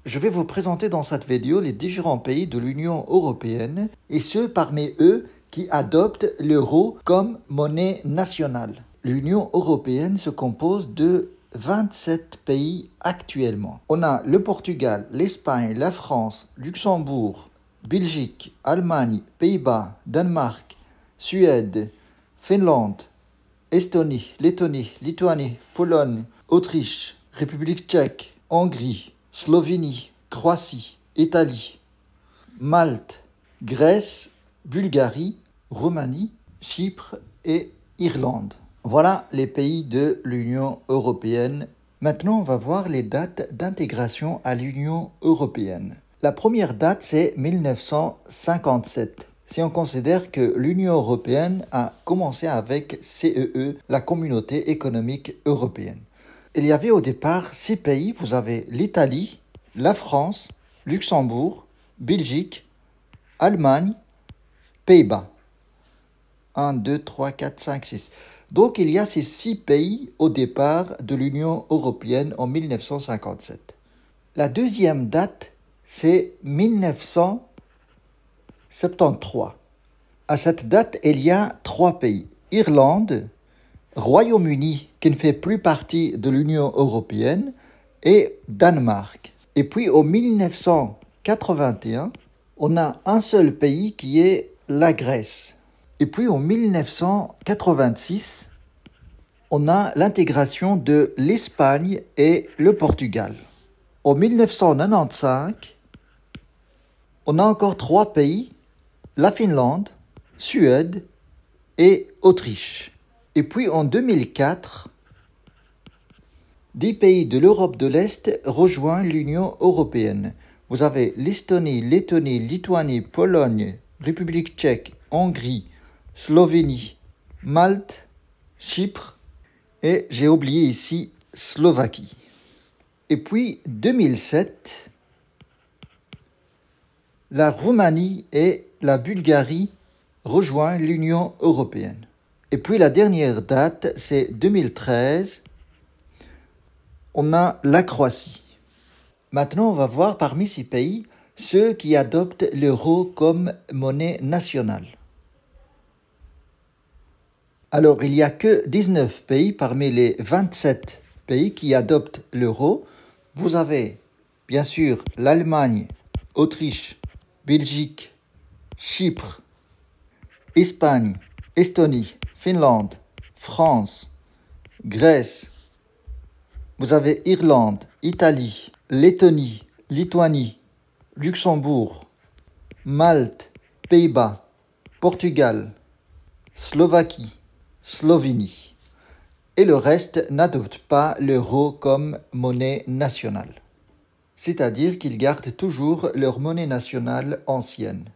Je vais vous présenter dans cette vidéo les différents pays de l'Union européenne et ceux parmi eux qui adoptent l'euro comme monnaie nationale. L'Union européenne se compose de 27 pays actuellement. On a le Portugal, l'Espagne, la France, Luxembourg, Belgique, Allemagne, Pays-Bas, Danemark, Suède, Finlande, Estonie, Lettonie, Lituanie, Pologne, Autriche, République tchèque, Hongrie, Slovénie, Croatie, Italie, Malte, Grèce, Bulgarie, Roumanie, Chypre et Irlande. Voilà les pays de l'Union européenne. Maintenant, on va voir les dates d'intégration à l'Union européenne. La première date, c'est 1957. Si on considère que l'Union européenne a commencé avec CEE, la Communauté économique européenne. Il y avait au départ 6 pays. Vous avez l'Italie, la France, Luxembourg, Belgique, Allemagne, Pays-Bas. 1, 2, 3, 4, 5, 6. Donc il y a ces 6 pays au départ de l'Union européenne en 1957. La deuxième date, c'est 1973. À cette date, il y a 3 pays. Irlande, Royaume-Uni, qui ne fait plus partie de l'Union européenne, et Danemark. Et puis, en 1981, on a un seul pays qui est la Grèce. Et puis, en 1986, on a l'intégration de l'Espagne et le Portugal. En 1995, on a encore 3 pays, la Finlande, Suède et Autriche. Et puis en 2004, 10 pays de l'Europe de l'Est rejoignent l'Union européenne. Vous avez l'Estonie, Lettonie, Lituanie, Pologne, République tchèque, Hongrie, Slovénie, Malte, Chypre et j'ai oublié ici Slovaquie. Et puis 2007, la Roumanie et la Bulgarie rejoignent l'Union européenne. Et puis la dernière date, c'est 2013. On a la Croatie. Maintenant, on va voir parmi ces pays ceux qui adoptent l'euro comme monnaie nationale. Alors, il n'y a que 19 pays parmi les 27 pays qui adoptent l'euro. Vous avez, bien sûr, l'Allemagne, Autriche, Belgique, Chypre, Espagne, Estonie, Finlande, France, Grèce. Vous avez Irlande, Italie, Lettonie, Lituanie, Luxembourg, Malte, Pays-Bas, Portugal, Slovaquie, Slovénie. Et le reste n'adopte pas l'euro comme monnaie nationale. C'est-à-dire qu'ils gardent toujours leur monnaie nationale ancienne.